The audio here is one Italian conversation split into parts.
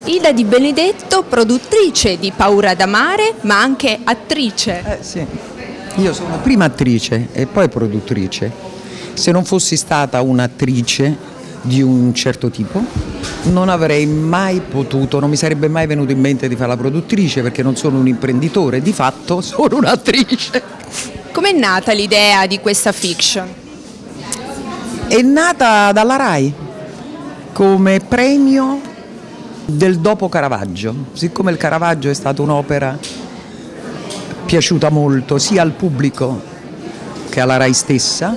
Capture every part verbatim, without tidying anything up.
Ida Di Benedetto, produttrice di Paura d'amare, ma anche attrice. Eh sì, io sono prima attrice e poi produttrice. Se non fossi stata un'attrice di un certo tipo, non avrei mai potuto, non mi sarebbe mai venuto in mente di fare la produttrice, perché non sono un imprenditore, di fatto sono un'attrice. Com'è nata l'idea di questa fiction? È nata dalla RAI come premio del dopo Caravaggio. Siccome il Caravaggio è stata un'opera piaciuta molto sia al pubblico che alla RAI stessa,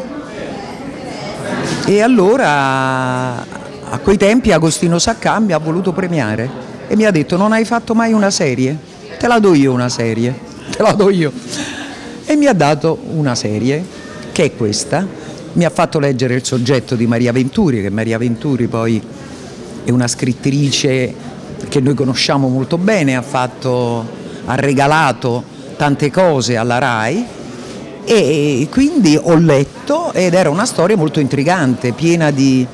e allora a quei tempi Agostino Saccan mi ha voluto premiare e mi ha detto: non hai fatto mai una serie? Te la do io una serie, te la do io. E mi ha dato una serie che è questa. Mi ha fatto leggere il soggetto di Maria Venturi, che Maria Venturi poi è una scrittrice che noi conosciamo molto bene, ha, fatto, ha regalato tante cose alla RAI, e quindi ho letto ed era una storia molto intrigante, piena di,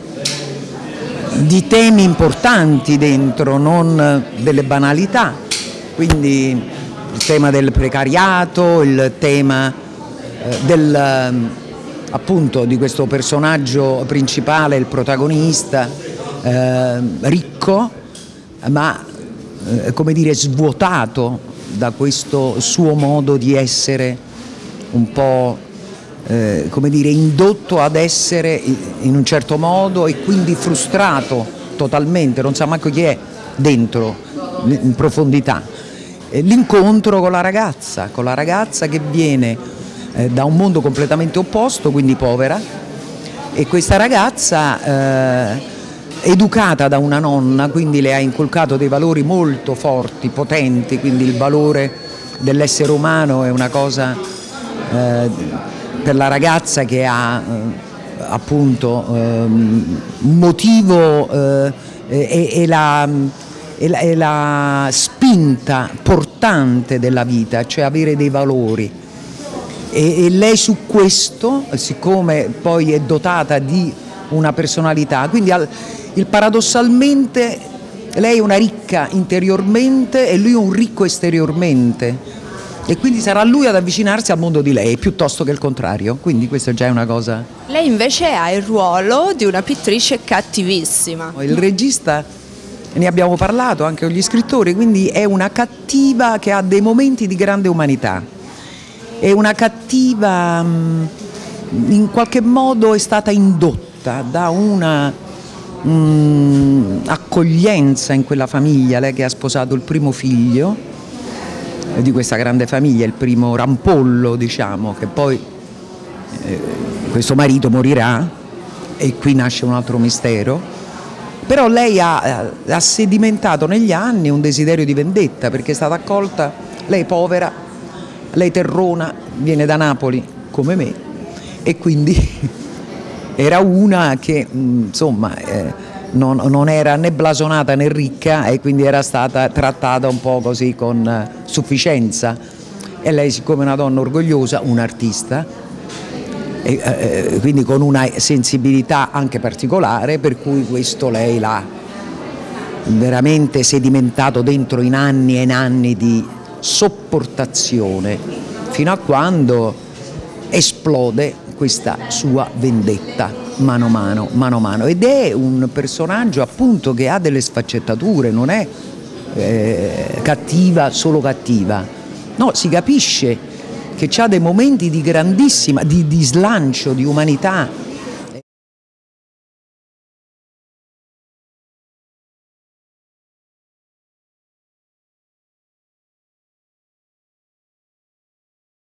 di temi importanti dentro, non delle banalità, quindi il tema del precariato, il tema eh, del, appunto di questo personaggio principale, il protagonista, eh, ricco, ma eh, come dire svuotato da questo suo modo di essere, un po' eh, come dire indotto ad essere in un certo modo e quindi frustrato totalmente, non sa manco chi è dentro in profondità. L'incontro con la ragazza, con la ragazza che viene eh, da un mondo completamente opposto, quindi povera, e questa ragazza eh, educata da una nonna, quindi le ha inculcato dei valori molto forti, potenti, quindi il valore dell'essere umano è una cosa eh, per la ragazza che ha eh, appunto eh, un motivo eh, e, e, la, e, la, e la spinta portante della vita, cioè avere dei valori. E, e lei su questo, siccome poi è dotata di una personalità, quindi al, il paradossalmente lei è una ricca interiormente e lui è un ricco esteriormente, e quindi sarà lui ad avvicinarsi al mondo di lei piuttosto che il contrario, quindi questa già è una cosa. Lei invece ha il ruolo di una pittrice cattivissima. Il regista, ne abbiamo parlato anche con gli scrittori, quindi è una cattiva che ha dei momenti di grande umanità, è una cattiva, in qualche modo è stata indotta da una Mm, accoglienza in quella famiglia, lei che ha sposato il primo figlio di questa grande famiglia, il primo rampollo, diciamo, che poi eh, questo marito morirà e qui nasce un altro mistero, però lei ha, ha sedimentato negli anni un desiderio di vendetta, perché è stata accolta, lei povera, lei terrona, viene da Napoli come me, e quindi era una che insomma eh, non, non era né blasonata né ricca, e quindi era stata trattata un po' così con eh, sufficienza, e lei, siccome è una donna orgogliosa, un'artista, e, eh, quindi con una sensibilità anche particolare, per cui questo lei l'ha veramente sedimentato dentro in anni e in anni di sopportazione, fino a quando esplode questa sua vendetta mano mano, mano mano, ed è un personaggio appunto che ha delle sfaccettature, non è eh, cattiva, solo cattiva, no, si capisce che ha dei momenti di grandissima, di, di slancio, di umanità,